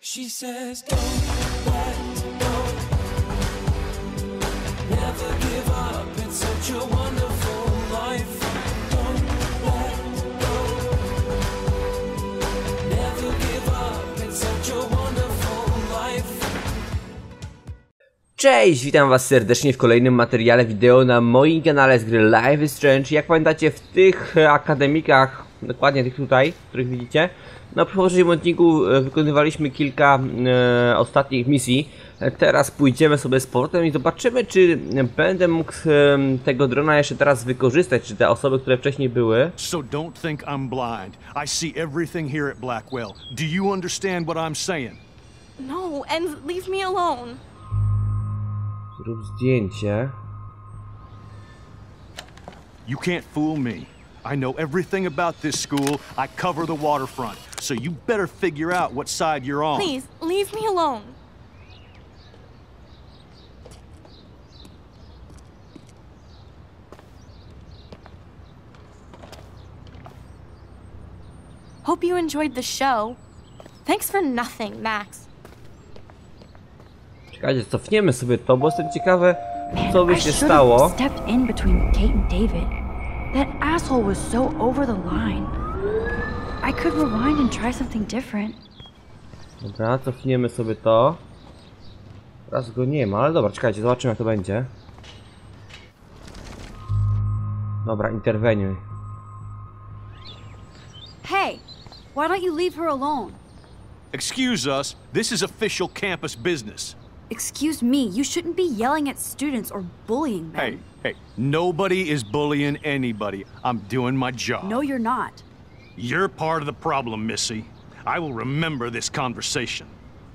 She says don't let go, never give up, it's such a wonderful life. Don't let go, never give up, it's such a wonderful life. Cześć, witam was serdecznie w kolejnym materiale wideo na moim kanale z gry Life is Strange. Jak pamiętacie, w tych akademikach, dokładnie tych tutaj, których widzicie, na poprzednim odcinku wykonywaliśmy kilka ostatnich misji. Teraz pójdziemy sobie z powrotem i zobaczymy, czy będę mógł tego drona jeszcze teraz wykorzystać, czy te osoby, które wcześniej były. So don't think I'm blind. I see everything here at Blackwell. Do you understand what I'm saying? No, and leave me alone. Zrób zdjęcie. You can't fool me. I know everything about this school. I cover the waterfront. So you better figure out what side you're on. Please, leave me alone. Hope you enjoyed the show. Thanks for nothing, Max. Czekajcie, cofniemy sobie to, bo jestem ciekawy, co by I się should've stało. stepped in between Kate and David. That asshole was so over the line. I could rewind and try something different. Dobra, cofniemy sobie to. Teraz go nie ma, ale dobra, czekajcie, zobaczymy jak to będzie. Dobra, interweniuj. Hey, why don't you leave her alone? Excuse us. This is official campus business. Excuse me, you shouldn't be yelling at students or bullying them. Hey, nobody is bullying anybody. I'm doing my job. No, you're not. You're part of the problem, Missy. I will remember this conversation.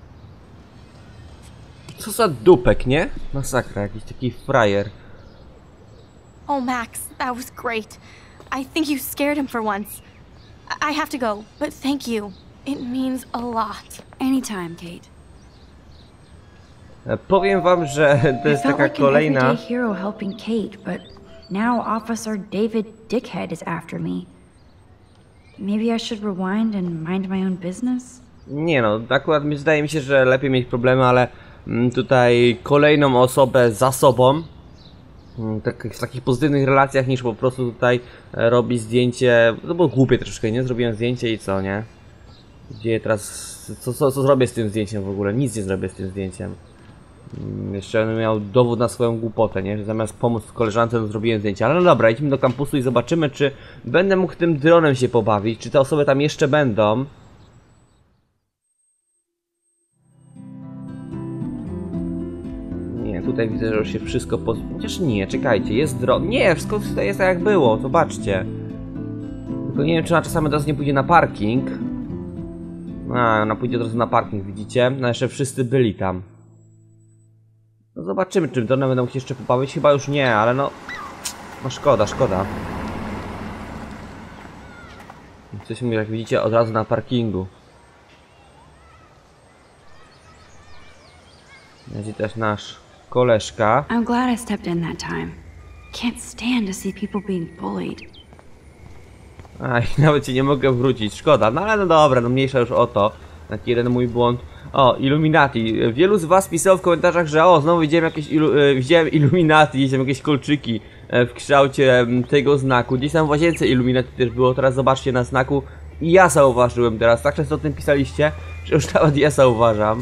Co za dupek, nie? Masakra, jakiś taki frajer. Oh, Max, that was great. I think you scared him for once. I have to go, but thank you. It means a lot. Anytime, Kate. Powiem wam, że to I jest felt taka like an kolejna... everyday hero helping Kate, but now Officer David Dickhead is after me. Maybe I should rewind and mind my own business? Nie no, akurat zdaje mi się, że lepiej mieć problemy, ale tutaj kolejną osobę za sobą, w takich pozytywnych relacjach, niż po prostu tutaj robić zdjęcie. To było głupie troszkę, nie? Zrobiłem zdjęcie i co, nie? Gdzie teraz... Co zrobię z tym zdjęciem w ogóle? Nic nie zrobię z tym zdjęciem. Jeszcze bym miał dowód na swoją głupotę, nie? Że zamiast pomóc koleżance, to zrobiłem zdjęcie. Ale no dobra, idźmy do kampusu i zobaczymy, czy będę mógł tym dronem się pobawić, czy te osoby tam jeszcze będą. Nie, tutaj widzę, że już się wszystko chociaż nie, czekajcie, jest dron. Nie, wszystko tutaj jest tak jak było, zobaczcie. Tylko nie wiem, czy ona czasami od razu nie pójdzie na parking. A, ona pójdzie od razu na parking, widzicie? No jeszcze wszyscy byli tam. No zobaczymy, czy dronem będą się jeszcze pobawić. Chyba już nie, ale no... No szkoda, szkoda. Jesteśmy, jak widzicie, od razu na parkingu. Będzie też nasz koleżka. I'm glad I stepped in that time. Can't stand to see people being bullied. Aj, nawet się nie mogę wrócić, szkoda. No ale no dobra, no mniejsza już o to. Taki jeden mój błąd. O, Illuminati. Wielu z was pisało w komentarzach, że o, znowu widziałem jakieś widziałem Illuminati, widziałem jakieś kolczyki w kształcie tego znaku. Gdzieś tam w łazience Illuminati też było, teraz zobaczcie na znaku. I ja zauważyłem teraz, tak często o tym pisaliście, że już nawet ja zauważam.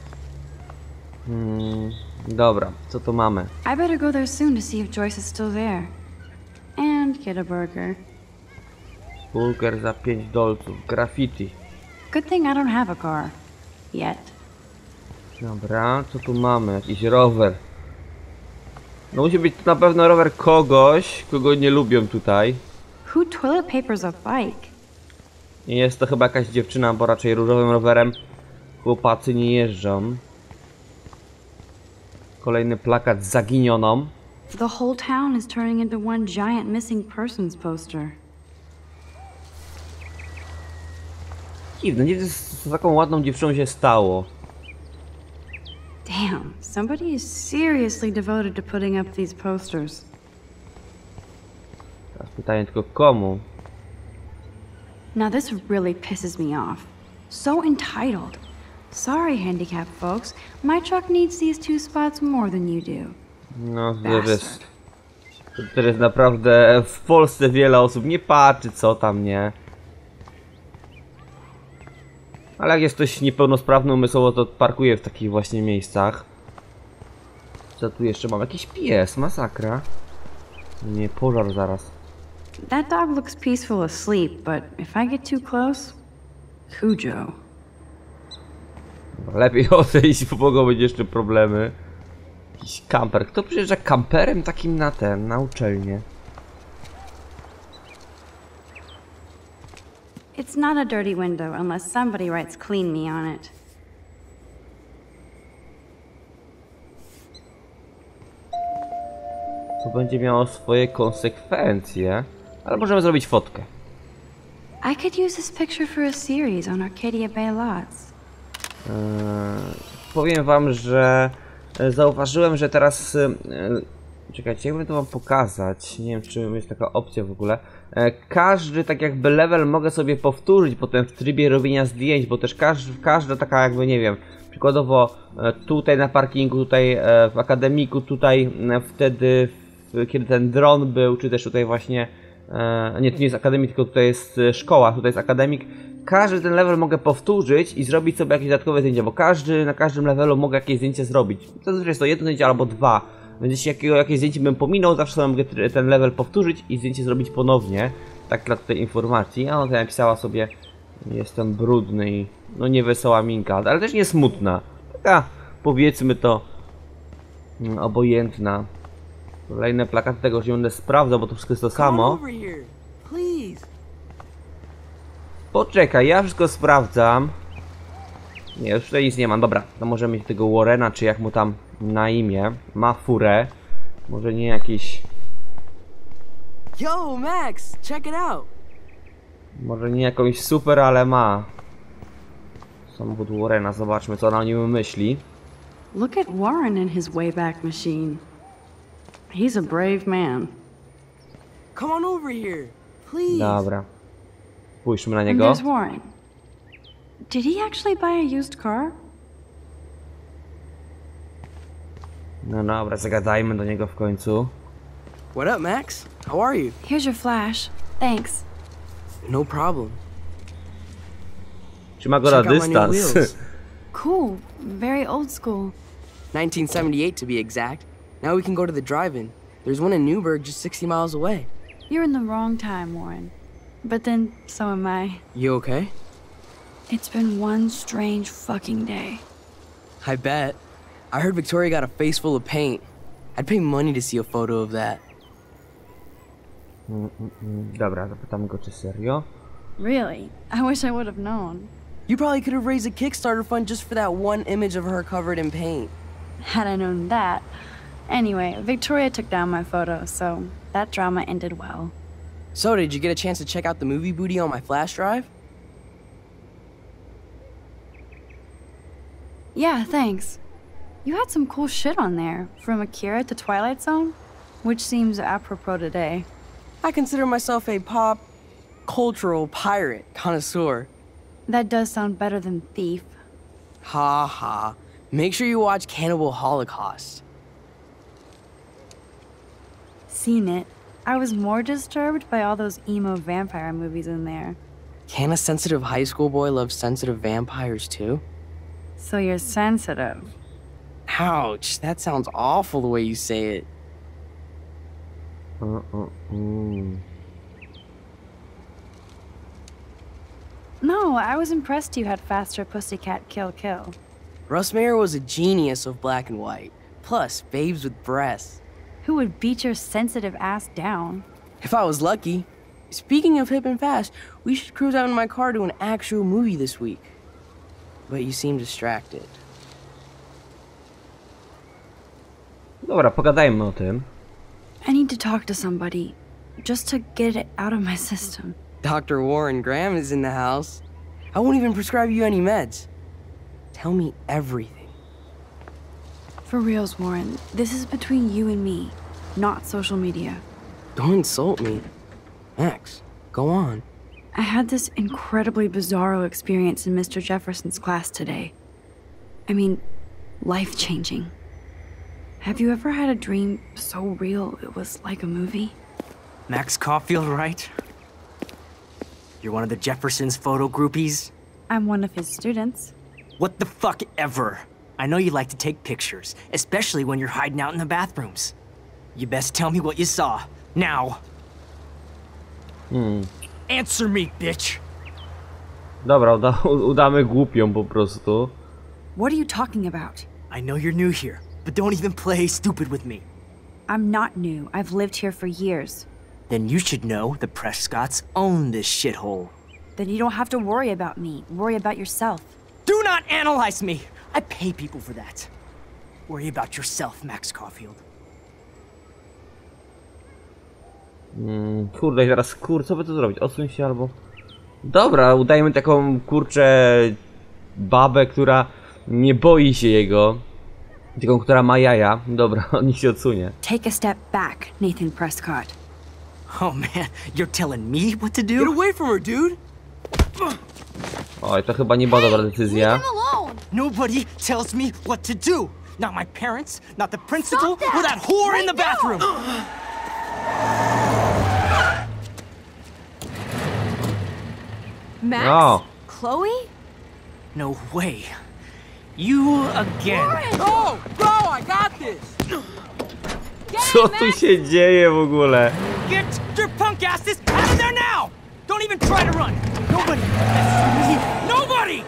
Dobra, co tu mamy? I better go there soon to see if Joyce is still there. And get a burger. Burger za 5 dolców, graffiti. Good thing I don't have a car. Yet. Dobra, co tu mamy? Jakiś rower. No musi być to na pewno rower kogoś, kogo nie lubią tutaj. Who toilet papers a bike? Nie jest to chyba jakaś dziewczyna, bo raczej różowym rowerem chłopacy nie jeżdżą. Kolejny plakat z zaginioną. The whole town is turning into one giant missing persons poster. Dziwne, nie wiem co z taką ładną dziewczyną się stało. Damn, somebody is seriously devoted to putting up these posters. Teraz pytanie tylko komu? Now this really pisses me off. So entitled. Sorry, handicapped folks. My truck needs these 2 spots more than you do. No, teraz naprawdę w Polsce wiele osób nie patrzy, co tam, nie? Ale jak jest ktoś niepełnosprawny umysłowo, to parkuje w takich właśnie miejscach. Co tu jeszcze mam? Jakiś pies, masakra. Nie, pożar zaraz. That dog looks peaceful asleep, but if I get too close, Cujo. Lepiej odejść, bo mogą być jeszcze problemy. Jakiś kamper. Kto przyjeżdża kamperem takim na uczelnię? It's not a dirty window unless somebody writes clean me on it. To będzie miało swoje konsekwencje. Ale możemy zrobić fotkę. I could use this picture for a series on Arcadia Bay Lots. Powiem wam, że zauważyłem, że teraz... czekajcie, jakby to wam pokazać. Nie wiem, czy jest taka opcja w ogóle. Każdy tak jakby level mogę sobie powtórzyć potem w trybie robienia zdjęć, bo też każda taka jakby, nie wiem, przykładowo tutaj na parkingu, tutaj w akademiku, tutaj wtedy, kiedy ten dron był, czy też tutaj właśnie... nie, to nie jest akademik, tylko tutaj jest szkoła, tutaj jest akademik. Każdy ten level mogę powtórzyć i zrobić sobie jakieś dodatkowe zdjęcia, bo na każdym levelu mogę jakieś zdjęcie zrobić. Zazwyczaj jest to jedno zdjęcie albo 2. Więc jeśli jakieś zdjęcie bym pominął, zawsze sobie mogę ten level powtórzyć i zdjęcie zrobić ponownie. Tak dla tej informacji. A ona tutaj napisała sobie: jestem brudny i no niewesoła minka, ale też nie smutna. Taka, powiedzmy to, obojętna. Kolejne plakaty tego już nie będę sprawdzał, bo to wszystko jest to samo. Poczekaj, ja wszystko sprawdzam. Nie, już tutaj nic nie mam. Dobra, to możemy mieć tego Warrena, czy jak mu tam na imię. Ma furę. Może nie jakiś... Yo, Max, check it out. Może nie jakąś super, ale ma. Samochód Warrena, zobaczmy co ona o nim myśli. Look at Warren in his Wayback Machine. He's a brave man. Come on over here, please. Dobra. Spójrzmy na And niego. there's Warren. Did he actually buy a used car? No dobra, zagadajmy do niego w końcu. What up, Max? How are you? Here's your flash. Thanks. No problem. Trzyma go na Check out my new dystans. wheels. Cool. Very old school. 1978 to be exact. Now we can go to the drive-in. There's one in Newburgh just 60 miles away. You're in the wrong time, Warren. But then, so am I. You okay? It's been one strange fucking day. I bet. I heard Victoria got a face full of paint. I'd pay money to see a photo of that. Dobra, zapytam go czy serio. Really? I wish I would have known. You probably could have raised a Kickstarter fund just for that one image of her covered in paint. Had I known that. Anyway, Victoria took down my photo, so that drama ended well. So, did you get a chance to check out the movie booty on my flash drive? Yeah, thanks. You had some cool shit on there, from Akira to Twilight Zone, which seems apropos today. I consider myself a pop cultural pirate connoisseur. That does sound better than thief. Ha ha. Make sure you watch Cannibal Holocaust. Seen it. I was more disturbed by all those emo vampire movies in there. Can a sensitive high school boy love sensitive vampires too? So you're sensitive. Ouch, that sounds awful the way you say it. No, I was impressed you had faster Pussycat Kill Kill. Russ Meyer was a genius of black and white. Plus, babes with breasts. Who would beat your sensitive ass down? If I was lucky. Speaking of hip and fast, we should cruise out in my car to an actual movie this week. But you seem distracted. Dobra, pogadajmy o tym. I need to talk to somebody, just to get it out of my system. Dr. Warren Graham is in the house. I won't even prescribe you any meds. Tell me everything. For reals, Warren, this is between you and me, not social media. Don't insult me. Max, go on. I had this incredibly bizarro experience in Mr. Jefferson's class today. I mean, life-changing. Have you ever had a dream so real it was like a movie? Max Caulfield, right? You're one of the Jefferson's photo groupies? I'm one of his students. What the fuck ever? I know you like to take pictures, especially when you're hiding out in the bathrooms. You best tell me what you saw. Now. Answer me, bitch! Dobra, udamy głupią po prostu. What are you talking about? I know you're new here, but don't even play stupid with me. I'm not new. I've lived here for years. Then you should know the Prescotts own this shithole. Then you don't have to worry about me. Worry about yourself. Do not analyze me! I pay people for that. Worry about yourself, Max Caulfield. Kurde, i teraz co by tu zrobić? Odsuń się albo... Dobra, udajmy taką, kurczę, babę, która nie boi się jego. Taką, która ma jaja. Dobra, on niech się odsunie. Take a step back, Nathan Prescott. Oh man, you're telling me what to do? Get away from her, dude! Oj, to chyba nie była dobra decyzja. Nobody tells me what to do! Not my parents, not the principal, or that whore in the bathroom! Max? O, Chloe? No way. You again. Go! Go! I got this! co tu się dzieje w ogóle? Get your punk asses out of there now! Don't even try to run! Nobody! Nobody!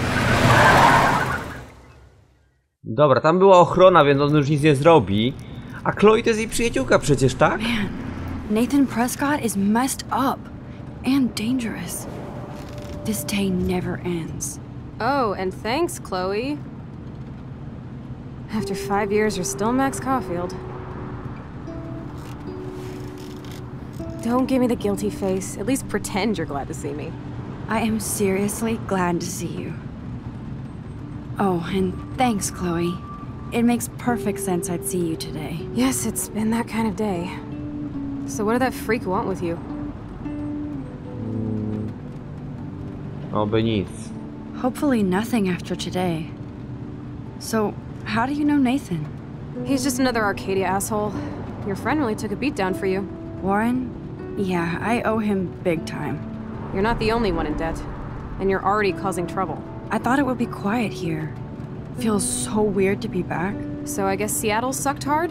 Dobra, tam była ochrona, więc on już nic nie zrobi. A Chloe to jest jej przyjaciółka przecież, tak? Nathan Prescott is messed up and dangerous. This day never ends. Oh, and thanks, Chloe. After 5 years, you're still Max Caulfield. Don't give me the guilty face. At least pretend you're glad to see me. I am seriously glad to see you. Oh, and thanks, Chloe. It makes perfect sense I'd see you today. Yes, it's been that kind of day. So what did that freak want with you? Oby nic. Hopefully nothing after today. So, how do you know Nathan? He's just another Arcadia asshole. Your friend really took a beat down for you. Warren? Yeah, I owe him big time. You're not the only one in debt. And you're already causing trouble. I thought it would be quiet here. Feels so weird to be back. So I guess Seattle sucked hard?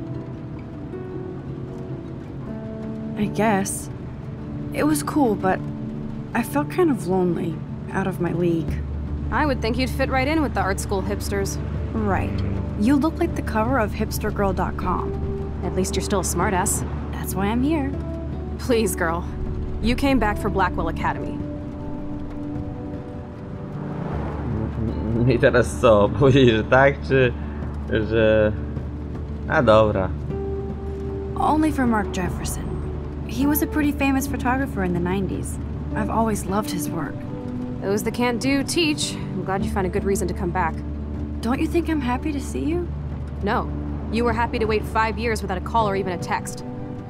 I guess. It was cool, but I felt kind of lonely, out of my league. I would think you'd fit right in with the art school hipsters. Right. You look like the cover of hipstergirl.com. At least you're still a smartass. That's why I'm here. Please, girl. You came back for Blackwell Academy. I teraz co? Powiedzieć, że tak, czy... że... A dobra. Only for Mark Jefferson. He was a pretty famous photographer in the 90s. I've always loved his work. Those that can't do, teach. I'm glad you found a good reason to come back. Don't you think I'm happy to see you? No. You were happy to wait 5 years without a call or even a text.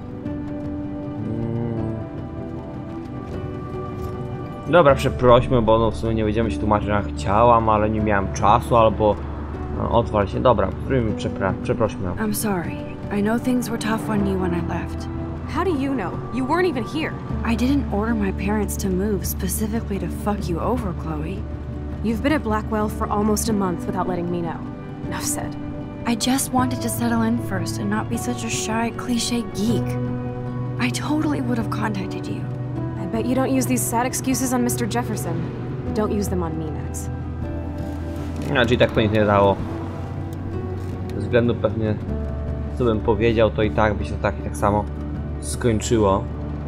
Dobra, przeprośmy, bo no w sumie nie będziemy się tłumaczyć, że chciałam, ale nie miałem czasu, albo... No, odwal się. Dobra, spróbujmy przeprośmy. I'm sorry. I know things were tough on you when I left. How do you know? You weren't even here. I didn't order my parents to move specifically to fuck you over, Chloe. You've been at Blackwell for almost a month without letting me know. Enough said. I just wanted to settle in first and not be such a shy, cliche geek. I totally would have contacted you. I bet you don't use these sad excuses on Mr. Jefferson. Don't use them on me, Max. Znaczy i tak to nic nie dało. Ze względu pewnie, co bym powiedział, to i tak by się tak i tak samo skończyło.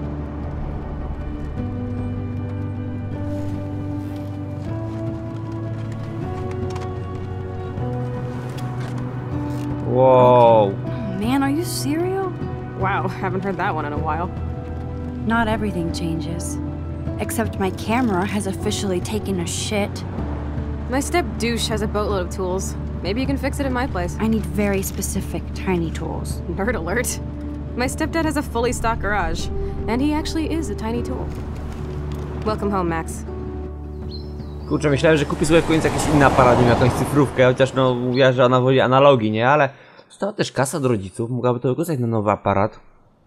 Wow. Man, are you serial? Wow, haven't heard that one in a while. Not everything changes. Except my camera has officially taken a shit. My step douche has a boatload of tools. Maybe you can fix it at my place. I need very specific, tiny tools. Nerd alert. My stepdad has a fully stocked garage, and he actually is a tiny tool. Welcome home, Max. Kurczę, myślałem, że kupi sobie w końcu jakiś inny aparat, nie wiem, jakąś cyfrówkę, chociaż no mówiła, że ona woli analogii, nie? Ale została też kasa od rodziców, mogłaby to wykorzystać na nowy aparat.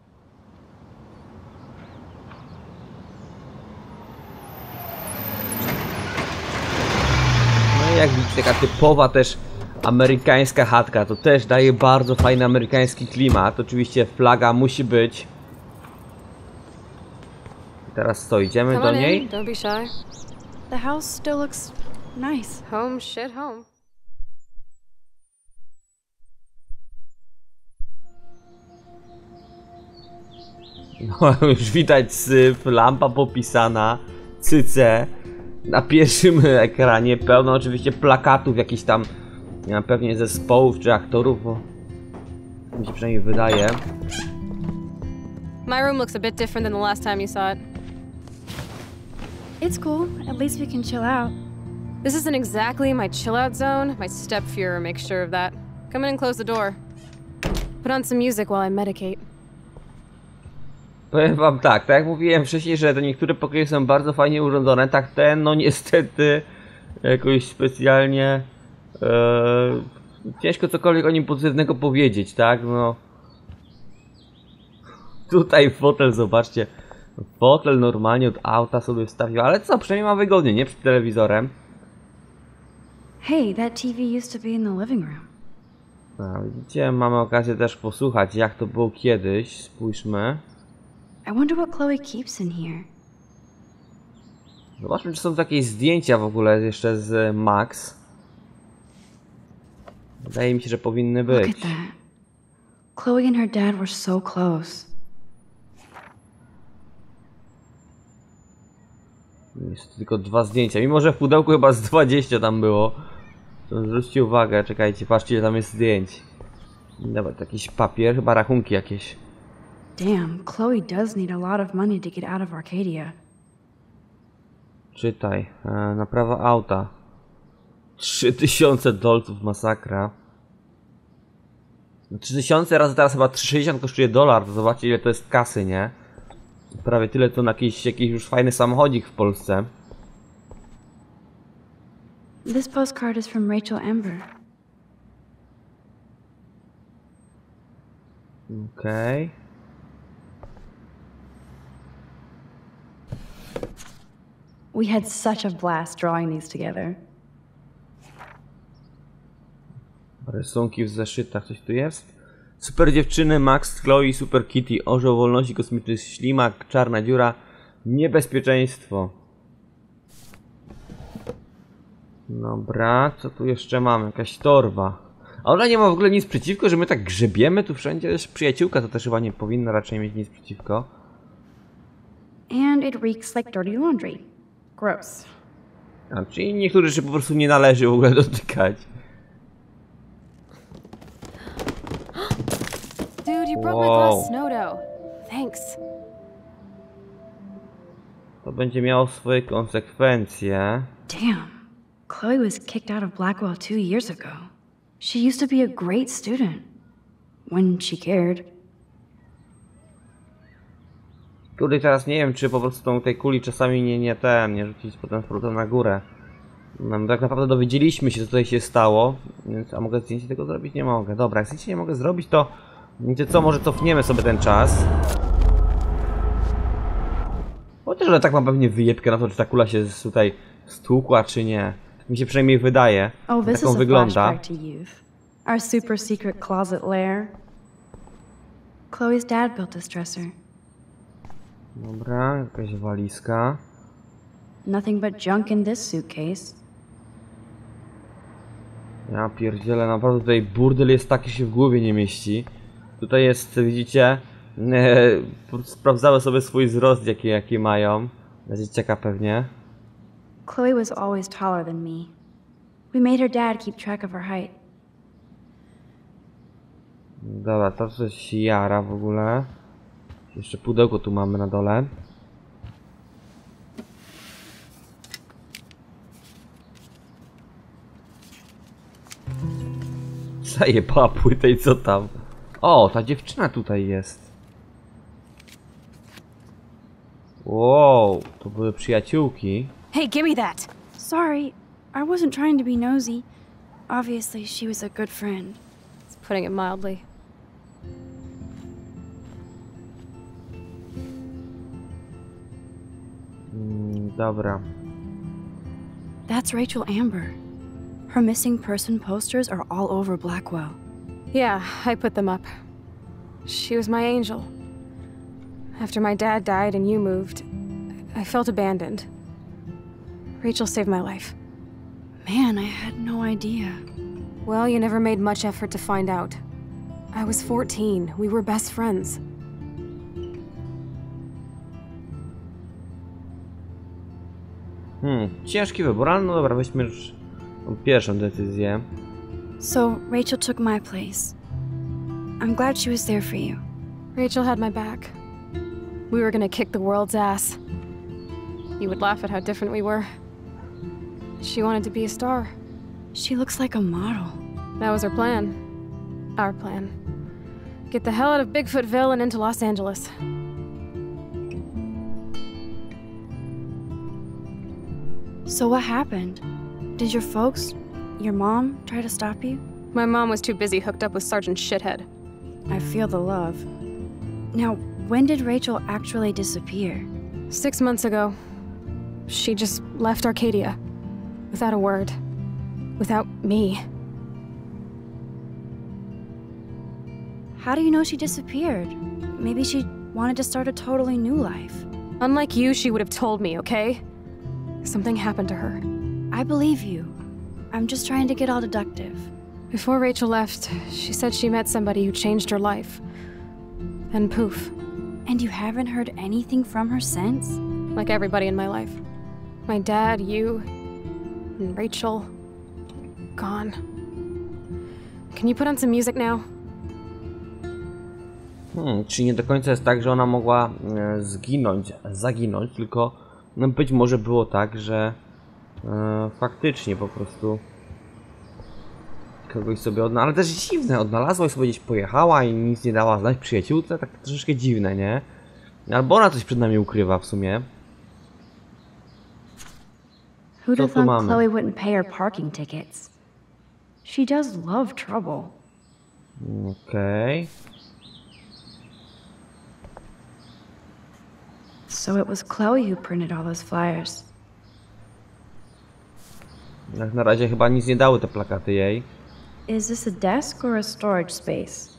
No i jak widzicie, taka typowa też amerykańska chatka, to też daje bardzo fajny amerykański klimat. Oczywiście flaga musi być. I teraz co, idziemy Come do on niej? in. Don't be shy. The house still looks nice. Home, shit, home. No, już widać syf, lampa popisana, cyce. Na pierwszym ekranie pełno oczywiście plakatów jakichś tam, nie wiem, pewnie zespołów czy aktorów, bo mi się przynajmniej wydaje. My room looks a bit different than the last time you saw it. It's cool. At least we can chill out. This isn't exactly my chill-out zone. My stepfuhrer makes sure of that. Come in and close the door. Put on some music while I medicate. Powiem wam tak jak mówiłem wcześniej, że te niektóre pokoje są bardzo fajnie urządzone, tak ten, no niestety jakoś specjalnie ciężko cokolwiek o nim pozytywnego powiedzieć, tak, no. Tutaj fotel, zobaczcie, fotel normalnie od auta sobie wstawił, ale co, przynajmniej ma wygodnie, nie, przed telewizorem. Hey, that TV used to be in the living room. No, widzicie, mamy okazję też posłuchać, jak to było kiedyś, spójrzmy. I wonder what Chloe keeps in here. Zobaczmy, czy są takie zdjęcia w ogóle jeszcze z Max. Wydaje mi się, że powinny Look być. at that. Chloe and her dad were so close. Jest tylko 2 zdjęcia, mimo że w pudełku chyba z 20 tam było. To zwróćcie uwagę, czekajcie, patrzcie, ile tam jest zdjęć. Dobra, to jakiś papier, chyba rachunki jakieś. Damn, Chloe does need a lot of money to get out of Arcadia. Czytaj, naprawa auta. $3000, masakra. 3000 razy teraz chyba 360 kosztuje dolar, to zobaczcie, ile to jest kasy, nie? Prawie tyle to na jakiś już fajny samochodzik w Polsce. This postcard is from Rachel Amber. Okej. We had such a blast drawing these together. Rysunki w zeszytach, coś tu jest? Super dziewczyny, Max, Chloe, Super Kitty, orzeł wolności, kosmiczny ślimak, czarna dziura, niebezpieczeństwo. Dobra, co tu jeszcze mamy? Jakaś torba. A ona nie ma w ogóle nic przeciwko, że my tak grzebiemy tu wszędzie? Też przyjaciółka to też chyba nie powinna raczej mieć nic przeciwko. And it reeks like dirty laundry. Gross. A, czyli niektórych rzeczy po prostu nie należy w ogóle dotykać. Dude, you brought my glass snow dough. Thanks. To będzie miało swoje konsekwencje. Damn. Chloe was kicked out of Blackwell 2 years ago. She used to be a great student. When she cared. Tutaj teraz nie wiem, czy po prostu tą tej kuli czasami nie rzucić potem z powrotem na górę. No, tak naprawdę dowiedzieliśmy się, co tutaj się stało, więc a mogę zdjęcie tego zrobić? Nie mogę. Dobra, jak zdjęcie nie mogę zrobić, to wiecie co, może cofniemy sobie ten czas. Chociaż ale tak mam pewnie wyjebkę na to, czy ta kula się tutaj stłukła, czy nie. Tak mi się przynajmniej wydaje. Oh, this Taką is a wygląda. flashback to youth. Our super secret closet lair. Chloe's dad built this dresser. Dobra, jakaś walizka. Nothing but junk in this suitcase. Ja pierdzielę, naprawdę tutaj burdel jest taki, się w głowie nie mieści. Tutaj jest, widzicie, sprawdzały sobie swój wzrost, jaki mają. Dla dzieciaka pewnie. Chloe was always taller than me. We made her dad keep track of her height. Dobra, to coś jara w ogóle. Jeszcze pudełko tu mamy na dole. Zajebała płytę i co tam? O, ta dziewczyna tutaj jest. Wow, to były przyjaciółki. Hey, give me that. Sorry, I wasn't trying to be nosy. Obviously, she was a good friend. It's putting it mildly. Dobra. That's Rachel Amber. Her missing person posters are all over Blackwell. Yeah, I put them up. She was my angel. After my dad died and you moved, I felt abandoned. Rachel saved my life. Man, I had no idea. Well, you never made much effort to find out. I was 14. We were best friends. Ciężki wybór, ale no dobra, weźmy już tą pierwszą decyzję. So, Rachel took my place. I'm glad she was there for you. Rachel had my back. We were gonna kick the world's ass. You would laugh at how different we were. She wanted to be a star. She looks like a model. That was her plan. Our plan. Get the hell out of Bigfootville and into Los Angeles. So what happened? Did your folks, your mom, try to stop you? My mom was too busy hooked up with Sergeant Shithead. I feel the love. Now, when did Rachel actually disappear? 6 months ago. She just left Arcadia. Without a word. Without me. How do you know she disappeared? Maybe she wanted to start a totally new life. Unlike you, she would have told me, okay? Something happened to her. I believe you. I'm just trying to get all deductive. Before Rachel left, she said she met somebody who changed her life. Then poof. And you haven't heard anything from her since? Like everybody in my life. My dad, you, and Rachel. Gone. Can you put on some music now? Czyli nie do końca jest tak, że ona mogła zaginąć, tylko no być może było tak, że faktycznie po prostu kogoś sobie ale też dziwne, odnalazła i sobie gdzieś pojechała i nic nie dała znać przyjaciółce, tak troszeczkę dziwne, nie? Albo ona coś przed nami ukrywa w sumie. Who'd have thought Chloe wouldn't pay her parking tickets? She does love trouble. Okej. So it was Chloe who printed all those flyers. Jak na razie chyba nic nie dały te plakaty jej. Is this a desk or a storage space?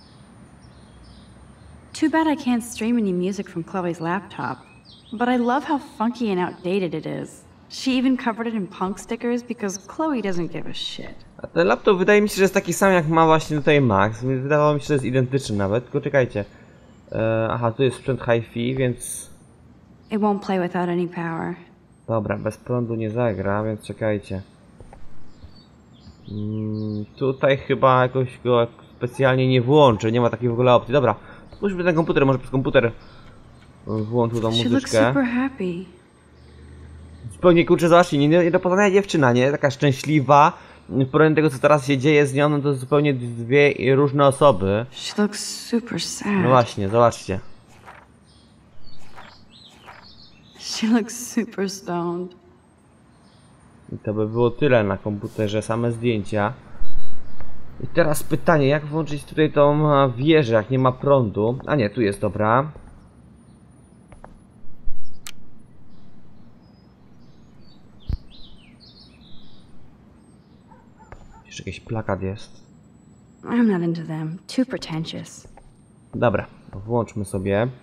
Too bad I can't stream any music from Chloe's laptop. But I love how funky and outdated it is. She even covered it in punk stickers because Chloe doesn't give a shit. A ten laptop wydaje mi się, że jest taki sam jak ma właśnie tutaj Max. Wydawało mi się, że jest identyczny nawet, tylko czekajcie. Aha, tu jest sprzęt hi-fi, więc... It won't play without any power. Dobra, bez prądu nie zagra, więc czekajcie. Tutaj chyba jakoś go specjalnie nie włączę, nie ma takiej w ogóle opcji. Dobra, spójrzmy ten komputer, może przez komputer włączył tą muzyczkę. Zupełnie kurczę, zobaczcie, nie do poznania dziewczyna, nie? Taka szczęśliwa. W porównaniu do tego, co teraz się dzieje z nią, no to zupełnie dwie różne osoby. She looks super sad. No właśnie, zobaczcie. She looks super stoned. I to by było tyle na komputerze, same zdjęcia. I teraz pytanie, jak włączyć tutaj tą wieżę, jak nie ma prądu? A nie, tu jest, dobra. Jeszcze jakiś plakat jest. I'm not into them. Too pretentious. Dobra, włączmy sobie.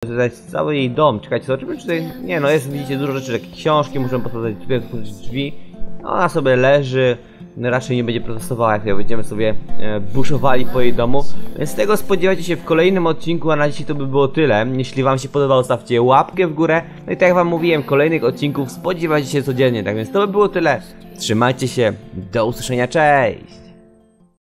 tutaj cały jej dom. Czekajcie, zobaczymy czy tutaj... Nie no, jest, widzicie, dużo rzeczy, takie książki, możemy posadzać tutaj, otworzyć drzwi. Ona sobie leży, raczej nie będzie protestowała, jak będziemy sobie buszowali po jej domu. Więc z tego spodziewajcie się w kolejnym odcinku, a na dzisiaj to by było tyle. Jeśli wam się podobało, stawcie łapkę w górę. No i tak jak wam mówiłem, kolejnych odcinków spodziewajcie się codziennie, tak więc to by było tyle. Trzymajcie się, do usłyszenia, cześć!